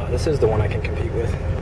this is the one I can compete with.